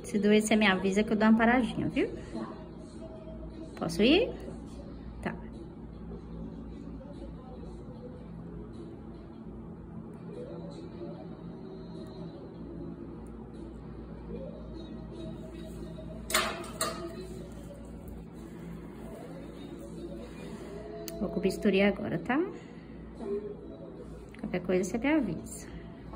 Se doer, você me avisa que eu dou uma paradinha, viu? Posso ir? Tá. Vou com o bisturi agora, tá? Qualquer coisa você me avisa.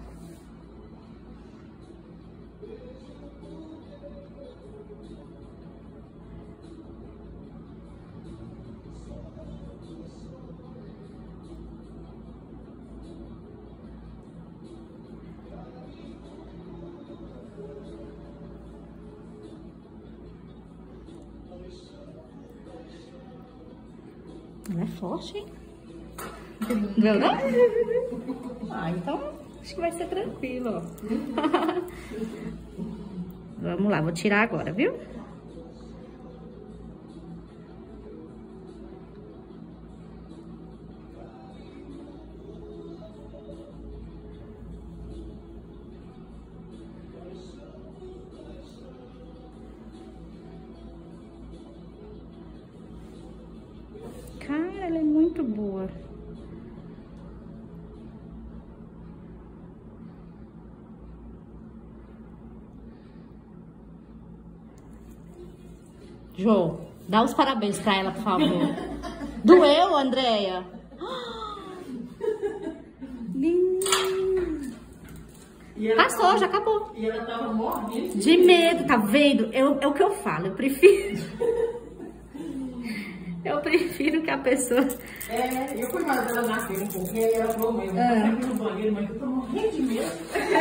Ela é forte, hein? Viu, não? Ah, então acho que vai ser tranquilo, ó. Vamos lá, vou tirar agora, viu? Cara, ela é muito boa. Jô, dá os parabéns pra ela, por favor. Doeu, Andréia? Passou, já acabou. E ela tava morrendo de medo, tá vendo? É o que eu falo, eu prefiro. Eu prefiro que a pessoa... eu fui mais ela naquele um pouquinho, e ela falou mesmo, eu sempre no banheiro, mas eu tô morrendo de medo.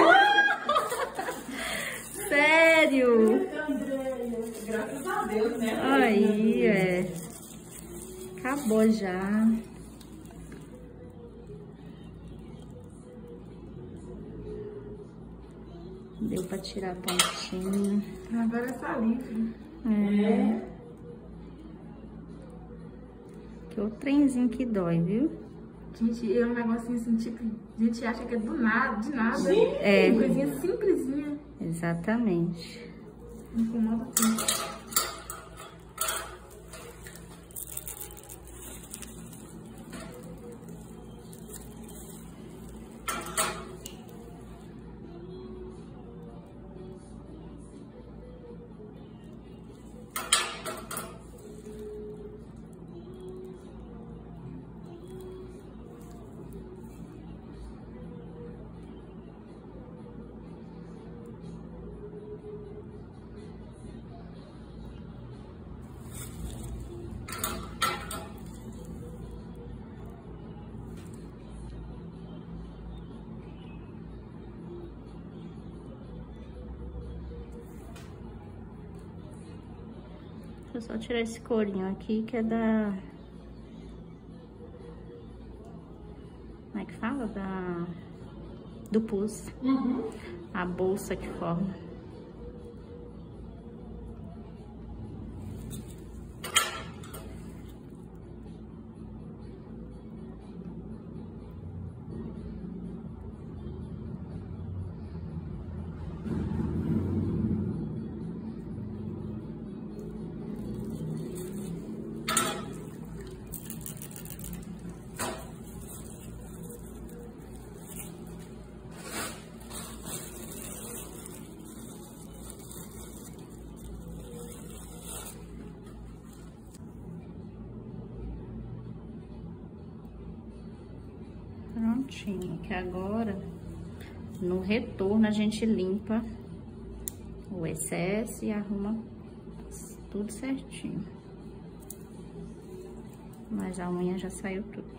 Sério? Graças a Deus, né? Aí, acabou já. Deu pra tirar a pontinha. Agora é saliva. Que o trenzinho que dói, viu? Gente, é um negocinho assim, tipo, a gente acha que é do nada, de nada. Sim. Uma coisinha simplesinha. Exatamente. Não incomoda tanto. Deixa eu só tirar esse corinho aqui, que é da... Como é que fala? Do pus. A bolsa que forma. Prontinho, que agora no retorno a gente limpa o excesso e arruma tudo certinho. Mas a unha já saiu tudo.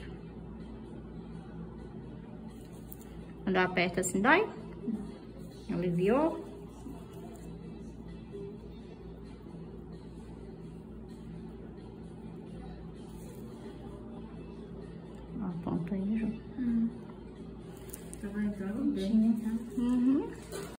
Quando eu aperto assim, dói? Aliviou? Aponta aí, Ju. Tava entrando bem, tá?